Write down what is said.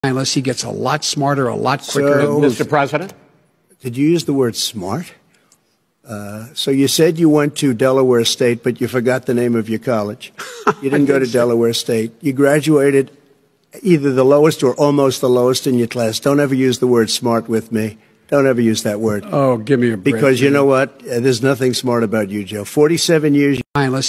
unless he gets a lot smarter, a lot quicker. So, Mr. President? Did you use the word smart? So you said you went to Delaware State, but you forgot the name of your college. You didn't go to Delaware State. You graduated either the lowest or almost the lowest in your class. Don't ever use the word smart with me. Don't ever use that word. Oh, give me a break. Because you know what? There's nothing smart about you, Joe. 47 years. Unless